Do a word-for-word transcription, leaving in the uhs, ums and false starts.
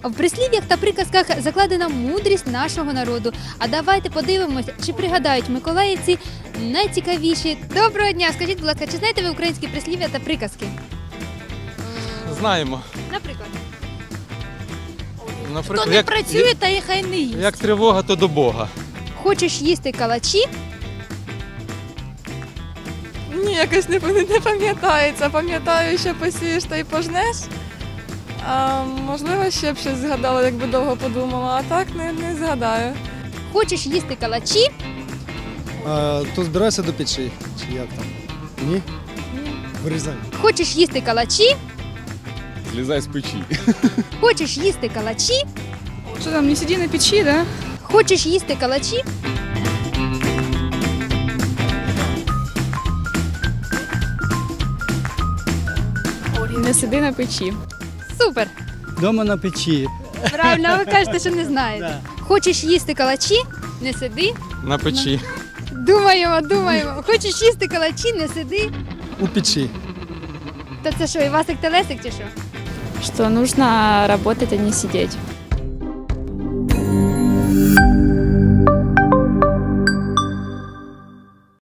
В прислів'ях та приказках закладена мудрість нашого народу. А давайте подивимося, чи пригадають миколаївці найцікавіші. Доброго дня! Скажіть, будь ласка, чи знаєте ви українські прислів'я та приказки? Знаємо. Наприклад. Наприклад, Хто не як, працює, та і хай не їсть. як тривога, то до Бога. Хочеш їсти калачі? Ні, якось не, не пам'ятається. Пам'ятаю, що посієш та й пожнеш. А, можливо, ще б щось згадала, якби довго подумала, а так не, не згадаю. Хочеш їсти калачі? А, то збирайся до печі, чи як там? Ні? Вирізай. Хочеш їсти калачі? Злізай з печі. Хочеш їсти калачі? Що там, не сиди на печі, да? Хочеш їсти калачі? Не сиди на печі. Супер! Дома на печі. Правильно, а ви кажете, що не знаєте. Хочеш їсти калачі? Не сиди. На печі. Думаємо, думаємо. Хочеш їсти калачі? Не сиди. У печі. Та це що, Івасик Телесик чи що? Що нужно працювати, а не сидіти.